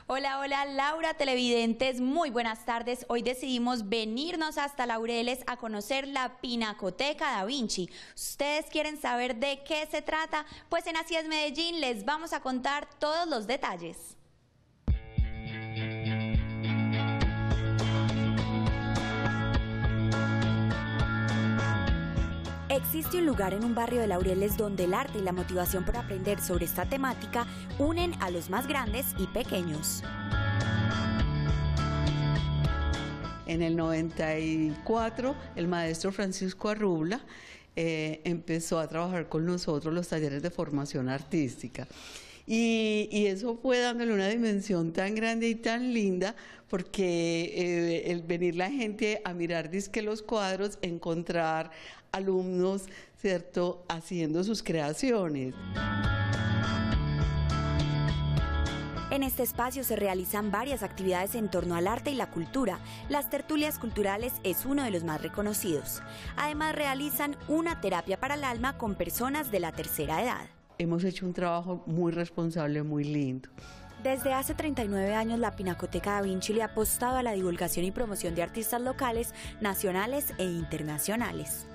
Hola, hola Laura, televidentes, muy buenas tardes. Hoy decidimos venirnos hasta Laureles a conocer la Pinacoteca Da Vinci. ¿Ustedes quieren saber de qué se trata? Pues en Así es Medellín les vamos a contar todos los detalles. Existe un lugar en un barrio de Laureles donde el arte y la motivación por aprender sobre esta temática unen a los más grandes y pequeños. En el 94, el maestro Francisco Arrubla empezó a trabajar con nosotros los talleres de formación artística. Y eso fue dándole una dimensión tan grande y tan linda, porque el venir la gente a mirar dizque los cuadros, encontrar alumnos, ¿cierto?, haciendo sus creaciones. En este espacio se realizan varias actividades en torno al arte y la cultura. Las tertulias culturales es uno de los más reconocidos. Además realizan una terapia para el alma con personas de la tercera edad. Hemos hecho un trabajo muy responsable, muy lindo. Desde hace 39 años, la Pinacoteca Da Vinci le ha apostado a la divulgación y promoción de artistas locales, nacionales e internacionales.